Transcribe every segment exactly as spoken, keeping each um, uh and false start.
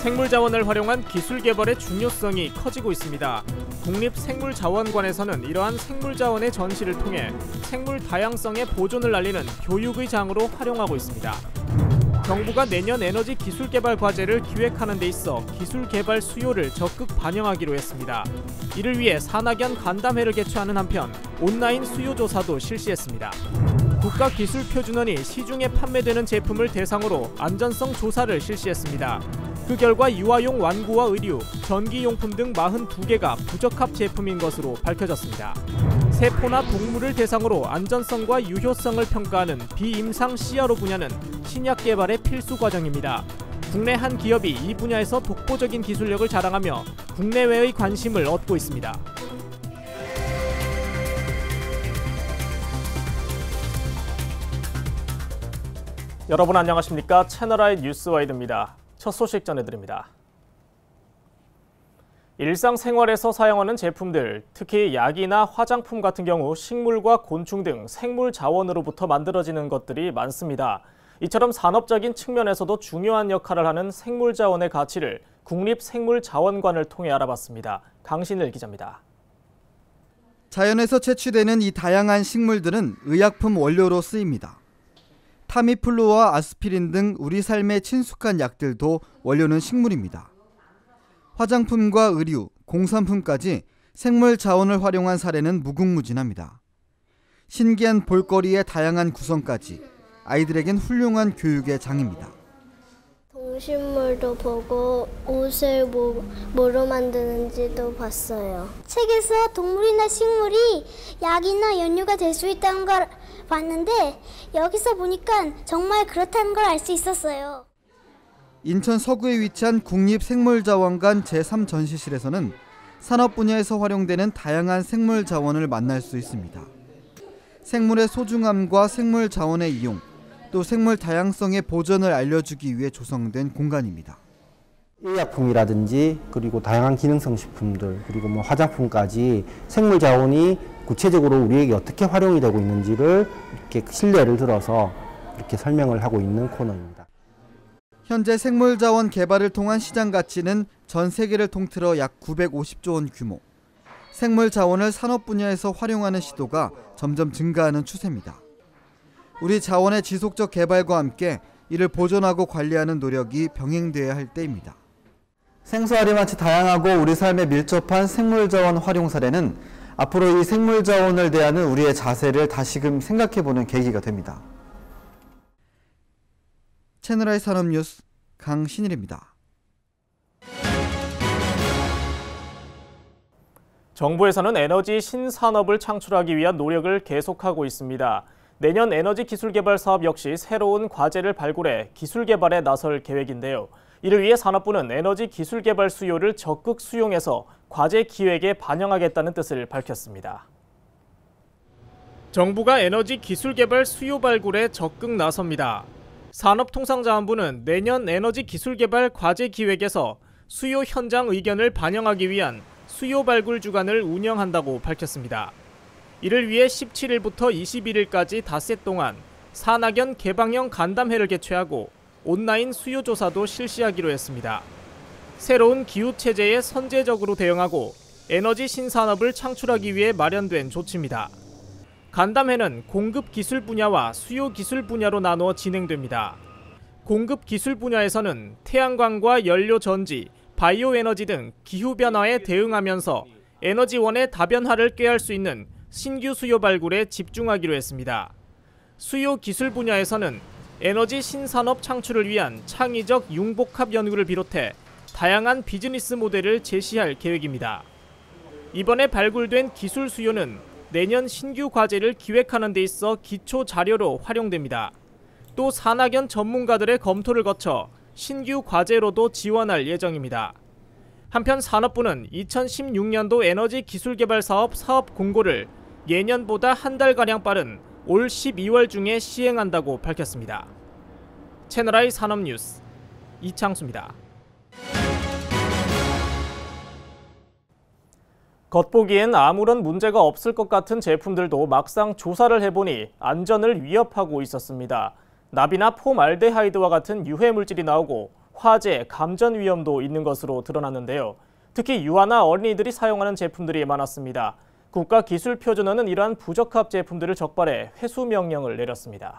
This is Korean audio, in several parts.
생물자원을 활용한 기술 개발의 중요성이 커지고 있습니다. 국립생물자원관에서는 이러한 생물자원의 전시를 통해 생물 다양성의 보존을 알리는 교육의 장으로 활용하고 있습니다. 정부가 내년 에너지 기술 개발 과제를 기획하는 데 있어 기술 개발 수요를 적극 반영하기로 했습니다. 이를 위해 산학연 간담회를 개최하는 한편 온라인 수요 조사도 실시했습니다. 국가기술표준원이 시중에 판매되는 제품을 대상으로 안전성 조사를 실시했습니다. 그 결과 유아용 완구와 의류, 전기용품 등 사십이 개가 부적합 제품인 것으로 밝혀졌습니다. 세포나 동물을 대상으로 안전성과 유효성을 평가하는 비임상 씨아르오 분야는 신약 개발의 필수 과정입니다. 국내 한 기업이 이 분야에서 독보적인 기술력을 자랑하며 국내외의 관심을 얻고 있습니다. 여러분 안녕하십니까? 채널아이 뉴스와이드입니다. 첫 소식 전해드립니다. 일상생활에서 사용하는 제품들, 특히 약이나 화장품 같은 경우 식물과 곤충 등 생물 자원으로부터 만들어지는 것들이 많습니다. 이처럼 산업적인 측면에서도 중요한 역할을 하는 생물 자원의 가치를 국립생물자원관을 통해 알아봤습니다. 강신일 기자입니다. 자연에서 채취되는 이 다양한 식물들은 의약품 원료로 쓰입니다. 타미플루와 아스피린 등 우리 삶에 친숙한 약들도 원료는 식물입니다. 화장품과 의류, 공산품까지 생물 자원을 활용한 사례는 무궁무진합니다. 신기한 볼거리의 다양한 구성까지 아이들에겐 훌륭한 교육의 장입니다. 동식물도 보고 옷을 뭐, 뭐로 만드는지도 봤어요. 책에서 동물이나 식물이 약이나 연료가 될 수 있다는 걸 봤는데 여기서 보니까 정말 그렇다는 걸 알 수 있었어요. 인천 서구에 위치한 국립생물자원관 제삼 전시실에서는 산업 분야에서 활용되는 다양한 생물 자원을 만날 수 있습니다. 생물의 소중함과 생물 자원의 이용, 또 생물 다양성의 보존을 알려주기 위해 조성된 공간입니다. 의약품이라든지 그리고 다양한 기능성 식품들 그리고 뭐 화장품까지 생물 자원이 구체적으로 우리에게 어떻게 활용이 되고 있는지를 이렇게 실내를 들어서 이렇게 설명을 하고 있는 코너입니다. 현재 생물 자원 개발을 통한 시장 가치는 전 세계를 통틀어 약 구백오십조 원 규모. 생물 자원을 산업 분야에서 활용하는 시도가 점점 증가하는 추세입니다. 우리 자원의 지속적 개발과 함께 이를 보존하고 관리하는 노력이 병행돼야 할 때입니다. 생수알이마치 다양하고 우리 삶에 밀접한 생물자원 활용 사례는 앞으로 이 생물자원을 대하는 우리의 자세를 다시금 생각해보는 계기가 됩니다. 채널아이 산업뉴스 강신일입니다. 정부에서는 에너지 신산업을 창출하기 위한 노력을 계속하고 있습니다. 내년 에너지 기술 개발 사업 역시 새로운 과제를 발굴해 기술 개발에 나설 계획인데요. 이를 위해 산업부는 에너지 기술 개발 수요를 적극 수용해서 과제 기획에 반영하겠다는 뜻을 밝혔습니다. 정부가 에너지 기술 개발 수요 발굴에 적극 나섭니다. 산업통상자원부는 내년 에너지 기술 개발 과제 기획에서 수요 현장 의견을 반영하기 위한 수요 발굴 주간을 운영한다고 밝혔습니다. 이를 위해 십칠일부터 이십일일까지 닷새 동안 산학연 개방형 간담회를 개최하고 온라인 수요 조사도 실시하기로 했습니다. 새로운 기후체제에 선제적으로 대응하고 에너지 신산업을 창출하기 위해 마련된 조치입니다. 간담회는 공급 기술 분야와 수요 기술 분야로 나누어 진행됩니다. 공급 기술 분야에서는 태양광과 연료 전지, 바이오 에너지 등 기후변화에 대응하면서 에너지원의 다변화를 꾀할 수 있는 신규 수요 발굴에 집중하기로 했습니다. 수요 기술 분야에서는 에너지 신산업 창출을 위한 창의적 융복합 연구를 비롯해 다양한 비즈니스 모델을 제시할 계획입니다. 이번에 발굴된 기술 수요는 내년 신규 과제를 기획하는 데 있어 기초 자료로 활용됩니다. 또 산학연 전문가들의 검토를 거쳐 신규 과제로도 지원할 예정입니다. 한편 산업부는 이천십육년도 에너지 기술 개발 사업 사업 공고를 예년보다 한 달가량 빠른 올 십이월 중에 시행한다고 밝혔습니다. 채널아이 산업뉴스 이창수입니다. 겉보기엔 아무런 문제가 없을 것 같은 제품들도 막상 조사를 해보니 안전을 위협하고 있었습니다. 납이나 폼알데하이드와 같은 유해 물질이 나오고 화재, 감전 위험도 있는 것으로 드러났는데요. 특히 유아나 어린이들이 사용하는 제품들이 많았습니다. 국가기술표준원은 이러한 부적합 제품들을 적발해 회수 명령을 내렸습니다.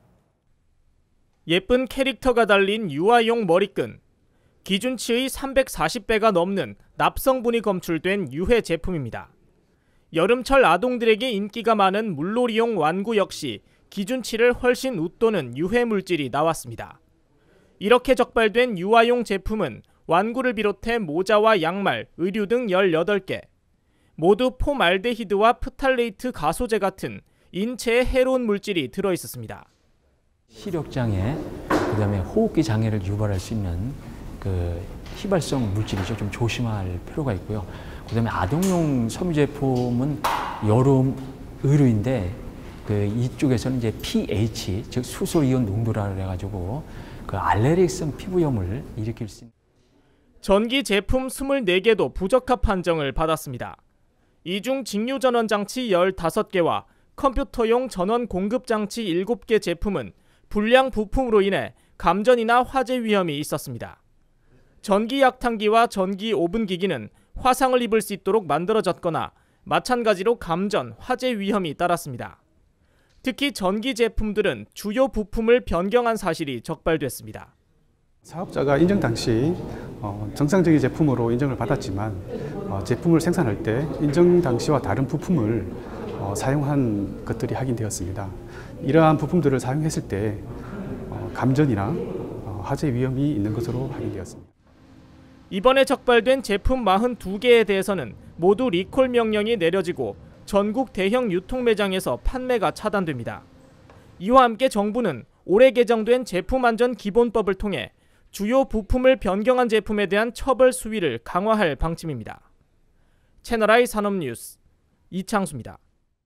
예쁜 캐릭터가 달린 유아용 머리끈. 기준치의 삼백사십 배가 넘는 납성분이 검출된 유해 제품입니다. 여름철 아동들에게 인기가 많은 물놀이용 완구 역시 기준치를 훨씬 웃도는 유해 물질이 나왔습니다. 이렇게 적발된 유아용 제품은 완구를 비롯해 모자와 양말, 의류 등 열여덟 개, 모두 폼알데히드와 프탈레이트 가소제 같은 인체에 해로운 물질이 들어있었습니다. 시력장애, 그다음에 호흡기 장애를 유발할 수 있는 그 휘발성 물질이죠. 좀 조심할 필요가 있고요. 그다음에 아동용 섬유 제품은 여름 의류인데 그 이쪽에서는 이제 피에이치, 즉 수소 이온 농도라 그래가지고 그 알레르기성 피부염을 일으킬 수 있는. 전기 제품 이십사 개도 부적합 판정을 받았습니다. 이 중 직류 전원 장치 열다섯 개와 컴퓨터용 전원 공급 장치 일곱 개 제품은 불량 부품으로 인해 감전이나 화재 위험이 있었습니다. 전기 약탕기와 전기 오븐기기는 화상을 입을 수 있도록 만들어졌거나 마찬가지로 감전, 화재 위험이 따랐습니다. 특히 전기 제품들은 주요 부품을 변경한 사실이 적발됐습니다. 사업자가 인증 당시 정상적인 제품으로 인정을 받았지만 제품을 생산할 때 인증 당시와 다른 부품을 사용한 것들이 확인되었습니다. 이러한 부품들을 사용했을 때 감전이나 화재 위험이 있는 것으로 확인되었습니다. 이번에 적발된 제품 사십이 개에 대해서는 모두 리콜 명령이 내려지고 전국 대형 유통 매장에서 판매가 차단됩니다. 이와 함께 정부는 올해 개정된 제품안전기본법을 통해 주요 부품을 변경한 제품에 대한 처벌 수위를 강화할 방침입니다. 채널아이 산업뉴스 이창수입니다.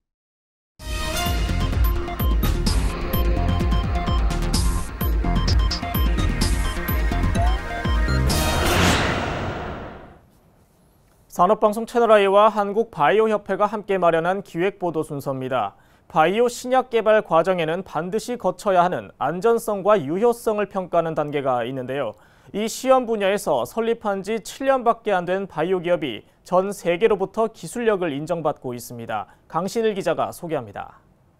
산업방송 채널아이와 한국바이오협회가 함께 마련한 기획보도 순서입니다. 바이오 신약 개발 과정에는 반드시 거쳐야 하는 안전성과 유효성을 평가하는 단계가 있는데요. 이 시험 분야에서 설립한 지 칠 년밖에 안 된 바이오 기업이 전 세계로부터 기술력을 인정받고 있습니다. 강신일 기자가 소개합니다.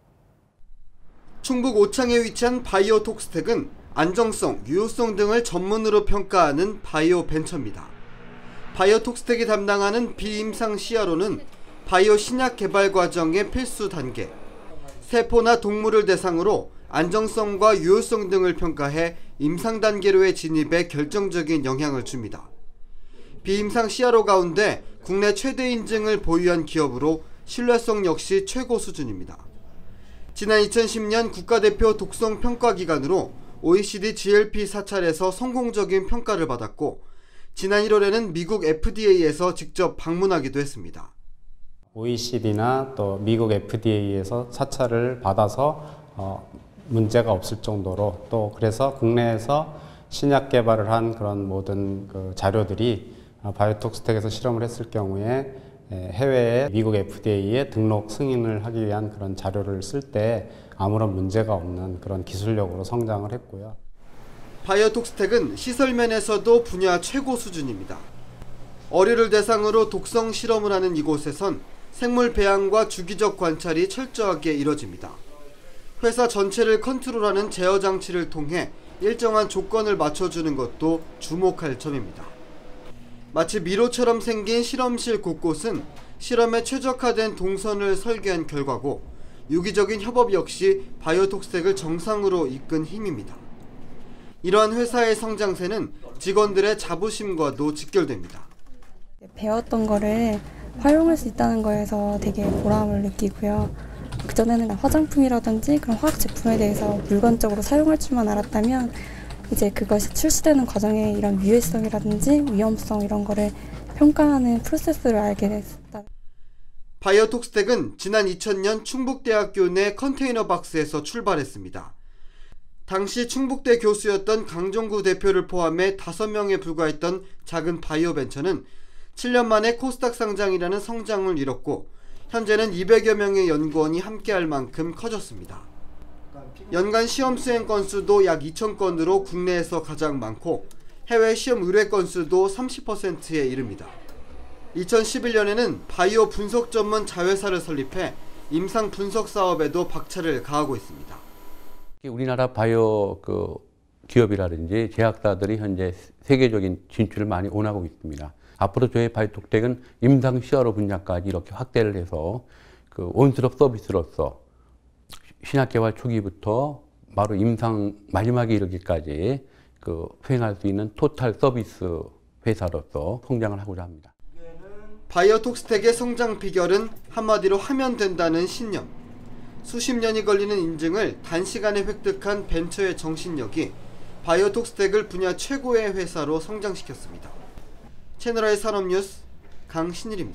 충북 오창에 위치한 바이오톡스텍은 안정성, 유효성 등을 전문으로 평가하는 바이오 벤처입니다. 바이오톡스텍이 담당하는 비임상 씨알오는 바이오 신약 개발 과정의 필수 단계, 세포나 동물을 대상으로 안정성과 유효성 등을 평가해 임상 단계로의 진입에 결정적인 영향을 줍니다. 비임상 씨알오 가운데 국내 최대 인증을 보유한 기업으로 신뢰성 역시 최고 수준입니다. 지난 이천십 년 국가대표 독성 평가 기관으로 오이시디 지엘피 사찰에서 성공적인 평가를 받았고, 지난 일월에는 미국 에프디에이에서 직접 방문하기도 했습니다. 오이시디나 또 미국 에프디에이에서 사찰을 받아서 어, 문제가 없을 정도로, 또 그래서 국내에서 신약 개발을 한 그런 모든 그 자료들이 바이오톡스텍에서 실험을 했을 경우에 해외에 미국 에프디에이에 등록 승인을 하기 위한 그런 자료를 쓸 때 아무런 문제가 없는 그런 기술력으로 성장을 했고요. 바이오톡스텍은 시설면에서도 분야 최고 수준입니다. 어류를 대상으로 독성 실험을 하는 이곳에선 생물 배양과 주기적 관찰이 철저하게 이뤄집니다. 회사 전체를 컨트롤하는 제어 장치를 통해 일정한 조건을 맞춰주는 것도 주목할 점입니다. 마치 미로처럼 생긴 실험실 곳곳은 실험에 최적화된 동선을 설계한 결과고, 유기적인 협업 역시 바이오톡스텍을 정상으로 이끈 힘입니다. 이러한 회사의 성장세는 직원들의 자부심과도 직결됩니다. 배웠던 거를 활용할 수 있다는 거에서 되게 보람을 느끼고요. 그전에는 화장품이라든지 그런 화학 제품에 대해서 물건적으로 사용할 줄만 알았다면 이제 그것이 출시되는 과정에 이런 유해성이라든지 위험성 이런 거를 평가하는 프로세스를 알게 됐다. 바이오톡스텍은 지난 이천 년 충북대학교 내 컨테이너 박스에서 출발했습니다. 당시 충북대 교수였던 강종구 대표를 포함해 다섯 명에 불과했던 작은 바이오 벤처는 칠 년 만에 코스닥 상장이라는 성장을 이뤘고, 현재는 이백여 명의 연구원이 함께할 만큼 커졌습니다. 연간 시험 수행 건수도 약 이천 건으로 국내에서 가장 많고, 해외 시험 의뢰 건수도 삼십 퍼센트에 이릅니다. 이천십일 년에는 바이오 분석 전문 자회사를 설립해 임상 분석 사업에도 박차를 가하고 있습니다. 우리나라 바이오 그 기업이라든지 제약사들이 현재 세계적인 진출을 많이 원하고 있습니다. 앞으로 저희 바이오톡텍은 임상 시활로 분야까지 이렇게 확대를 해서 그 원스톱 서비스로서 신약 개발 초기부터 바로 임상 마지막에 이르기까지 그 수행할 수 있는 토탈 서비스 회사로서 성장을 하고자 합니다. 바이오톡스텍의 성장 비결은 한마디로 하면 된다는 신념. 수십 년이 걸리는 인증을 단시간에 획득한 벤처의 정신력이 바이오톡스텍을 분야 최고의 회사로 성장시켰습니다. 채널아이 산업뉴스 강신일입니다.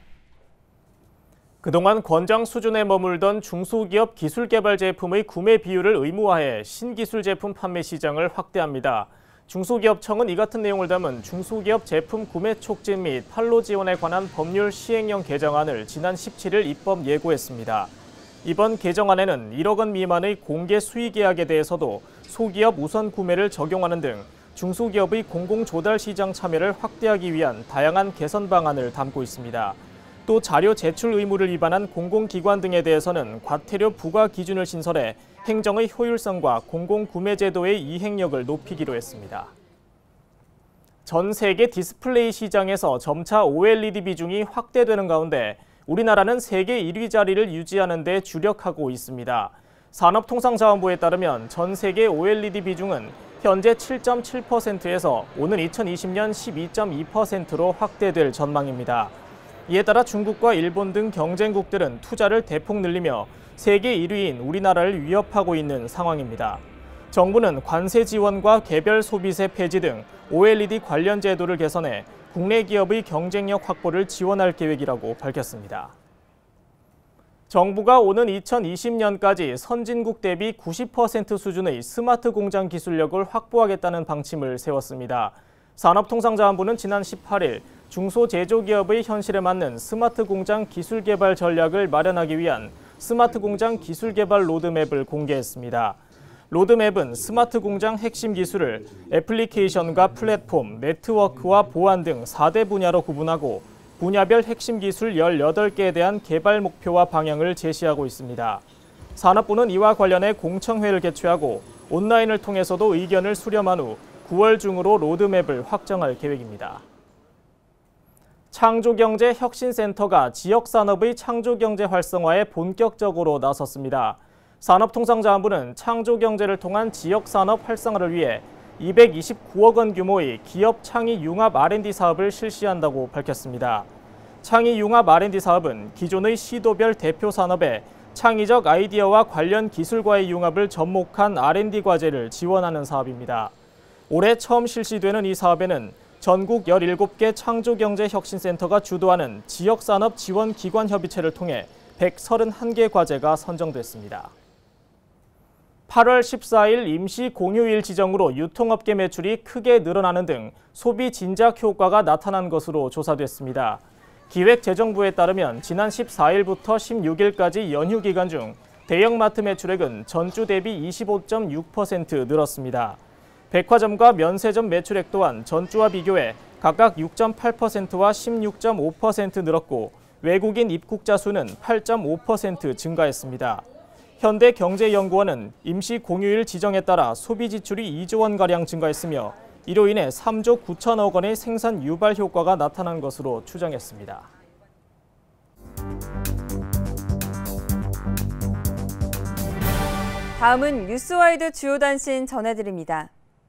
그동안 권장 수준에 머물던 중소기업 기술개발 제품의 구매 비율을 의무화해 신기술 제품 판매 시장을 확대합니다. 중소기업청은 이 같은 내용을 담은 중소기업 제품 구매 촉진 및 판로 지원에 관한 법률 시행령 개정안을 지난 십칠 일 입법 예고했습니다. 이번 개정안에는 일억 원 미만의 공개 수의계약에 대해서도 소기업 우선 구매를 적용하는 등 중소기업의 공공조달 시장 참여를 확대하기 위한 다양한 개선 방안을 담고 있습니다. 또 자료 제출 의무를 위반한 공공기관 등에 대해서는 과태료 부과 기준을 신설해 행정의 효율성과 공공구매제도의 이행력을 높이기로 했습니다. 전 세계 디스플레이 시장에서 점차 오엘이디 비중이 확대되는 가운데 우리나라는 세계 일 위 자리를 유지하는 데 주력하고 있습니다. 산업통상자원부에 따르면 전 세계 오엘이디 비중은 현재 칠 점 칠 퍼센트에서 오는 이천이십 년 십이 점 이 퍼센트로 확대될 전망입니다. 이에 따라 중국과 일본 등 경쟁국들은 투자를 대폭 늘리며 세계 일 위인 우리나라를 위협하고 있는 상황입니다. 정부는 관세 지원과 개별 소비세 폐지 등 오엘이디 관련 제도를 개선해 국내 기업의 경쟁력 확보를 지원할 계획이라고 밝혔습니다. 정부가 오는 이천이십 년까지 선진국 대비 구십 퍼센트 수준의 스마트 공장 기술력을 확보하겠다는 방침을 세웠습니다. 산업통상자원부는 지난 십팔 일 중소제조기업의 현실에 맞는 스마트 공장 기술 개발 전략을 마련하기 위한 스마트 공장 기술 개발 로드맵을 공개했습니다. 로드맵은 스마트 공장 핵심 기술을 애플리케이션과 플랫폼, 네트워크와 보안 등 사 대 분야로 구분하고 분야별 핵심 기술 열여덟 개에 대한 개발 목표와 방향을 제시하고 있습니다. 산업부는 이와 관련해 공청회를 개최하고 온라인을 통해서도 의견을 수렴한 후 구월 중으로 로드맵을 확정할 계획입니다. 창조경제혁신센터가 지역산업의 창조경제 활성화에 본격적으로 나섰습니다. 산업통상자원부는 창조경제를 통한 지역산업 활성화를 위해 이백이십구억 원 규모의 기업 창의 융합 알 앤 디 사업을 실시한다고 밝혔습니다. 창의 융합 알 앤 디 사업은 기존의 시도별 대표 산업에 창의적 아이디어와 관련 기술과의 융합을 접목한 알 앤 디 과제를 지원하는 사업입니다. 올해 처음 실시되는 이 사업에는 전국 열일곱 개 창조경제혁신센터가 주도하는 지역산업 지원기관협의체를 통해 백삼십일 개 과제가 선정됐습니다. 팔월 십사 일 임시 공휴일 지정으로 유통업계 매출이 크게 늘어나는 등 소비 진작 효과가 나타난 것으로 조사됐습니다. 기획재정부에 따르면 지난 십사 일부터 십육 일까지 연휴 기간 중 대형마트 매출액은 전주 대비 이십오 점 육 퍼센트 늘었습니다. 백화점과 면세점 매출액 또한 전주와 비교해 각각 육 점 팔 퍼센트와 십육 점 오 퍼센트 늘었고 외국인 입국자 수는 팔 점 오 퍼센트 증가했습니다. 현대경제연구원은 임시 공휴일 지정에 따라 소비 지출이 이조 원가량 증가했으며 이로 인해 삼조 구천억 원의 생산 유발 효과가 나타난 것으로 추정했습니다. 다음은 뉴스와이드 주요 단신 전해드립니다.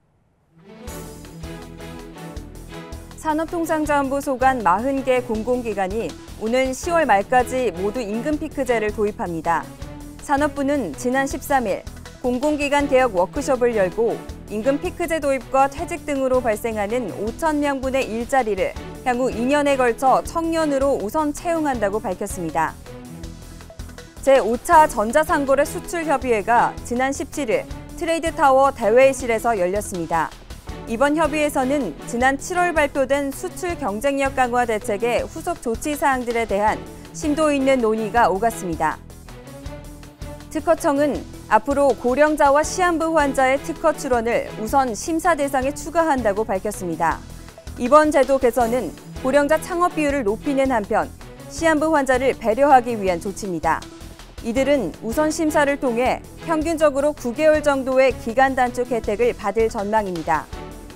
산업통상자원부 소관 사십 개 공공기관이 오는 시월 말까지 모두 임금 피크제를 도입합니다. 산업부는 지난 십삼 일 공공기관 개혁 워크숍을 열고 임금 피크제 도입과 퇴직 등으로 발생하는 오천 명분의 일자리를 향후 이 년에 걸쳐 청년으로 우선 채용한다고 밝혔습니다. 제오 차 전자상거래 수출협의회가 지난 십칠 일 트레이드타워 대회실에서 열렸습니다. 이번 협의회에서는 지난 칠월 발표된 수출 경쟁력 강화 대책의 후속 조치 사항들에 대한 심도 있는 논의가 오갔습니다. 특허청은 앞으로 고령자와 시한부 환자의 특허 출원을 우선 심사 대상에 추가한다고 밝혔습니다. 이번 제도 개선은 고령자 창업 비율을 높이는 한편 시한부 환자를 배려하기 위한 조치입니다. 이들은 우선 심사를 통해 평균적으로 구 개월 정도의 기간 단축 혜택을 받을 전망입니다.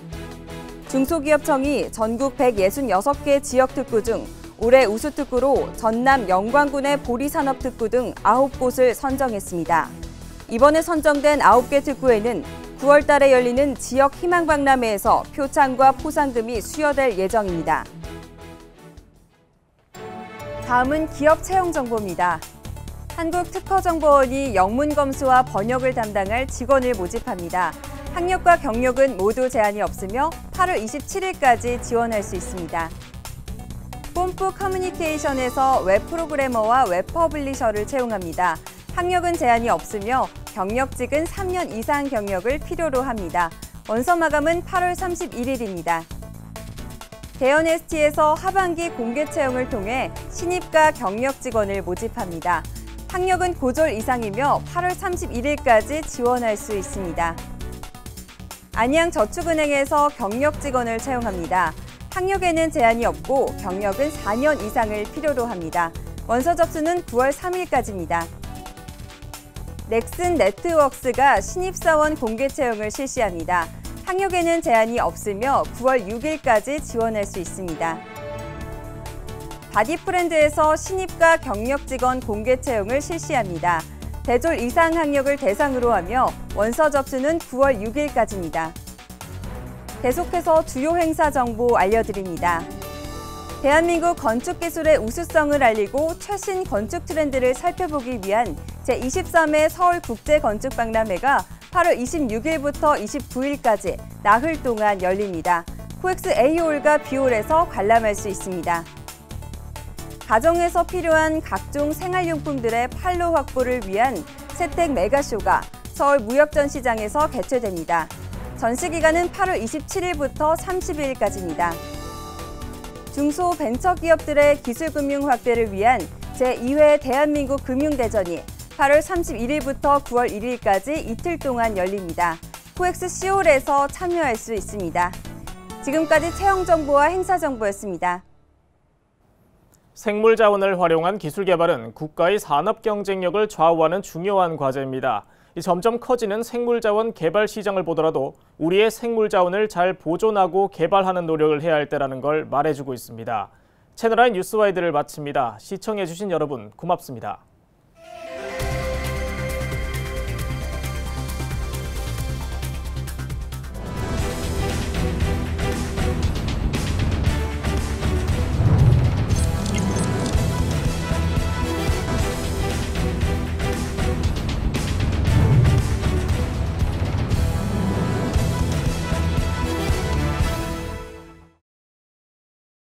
중소기업청이 전국 백육십육 개 지역특구 중 올해 우수특구로 전남 영광군의 보리산업특구 등 아홉 곳을 선정했습니다. 이번에 선정된 아홉 개 특구에는 구월 달에 열리는 지역 희망박람회에서 표창과 포상금이 수여될 예정입니다. 다음은 기업 채용 정보입니다. 한국특허정보원이 영문 검수와 번역을 담당할 직원을 모집합니다. 학력과 경력은 모두 제한이 없으며 팔월 이십칠일까지 지원할 수 있습니다. 뽐뿌 커뮤니케이션에서 웹 프로그래머와 웹 퍼블리셔를 채용합니다. 학력은 제한이 없으며 경력직은 삼 년 이상 경력을 필요로 합니다. 원서 마감은 팔월 삼십일일입니다. 대현 에스티에서 하반기 공개 채용을 통해 신입과 경력 직원을 모집합니다. 학력은 고졸 이상이며 팔월 삼십일일까지 지원할 수 있습니다. 안양저축은행에서 경력 직원을 채용합니다. 학력에는 제한이 없고 경력은 사 년 이상을 필요로 합니다. 원서 접수는 구월 삼일까지입니다. 넥슨 네트웍스가 신입사원 공개 채용을 실시합니다. 학력에는 제한이 없으며 구월 육일까지 지원할 수 있습니다. 바디프렌드에서 신입과 경력 직원 공개 채용을 실시합니다. 대졸 이상 학력을 대상으로 하며 원서 접수는 구월 육일까지입니다. 계속해서 주요 행사 정보 알려드립니다. 대한민국 건축기술의 우수성을 알리고 최신 건축 트렌드를 살펴보기 위한 제이십삼 회 서울국제건축박람회가 팔월 이십육일부터 이십구일까지 나흘 동안 열립니다. 코엑스 A홀과 B홀에서 관람할 수 있습니다. 가정에서 필요한 각종 생활용품들의 판로 확보를 위한 세택 메가쇼가 서울무역전시장에서 개최됩니다. 전시기간은 팔월 이십칠일부터 삼십일까지입니다. 중소벤처기업들의 기술금융 확대를 위한 제이 회 대한민국 금융대전이 팔월 삼십일일부터 구월 일일까지 이틀 동안 열립니다. 코엑스 C홀에서 참여할 수 있습니다. 지금까지 채용 정보와 행사 정보였습니다. 생물 자원을 활용한 기술 개발은 국가의 산업 경쟁력을 좌우하는 중요한 과제입니다. 점점 커지는 생물 자원 개발 시장을 보더라도 우리의 생물 자원을 잘 보존하고 개발하는 노력을 해야 할 때라는 걸 말해주고 있습니다. 채널아이 뉴스와이드를 마칩니다. 시청해주신 여러분 고맙습니다.